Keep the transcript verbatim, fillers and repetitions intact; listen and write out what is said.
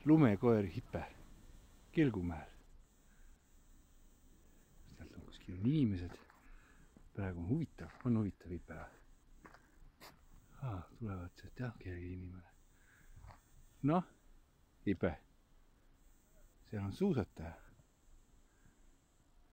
lumekoer Hipe Kelgumäel. Sealt on kuskil inimesed. Praegu on huvitav, on huvitav Hipe. Ah, tulevad sealt jah, keegi inimene. Noh, Hipe, seal on suusataja.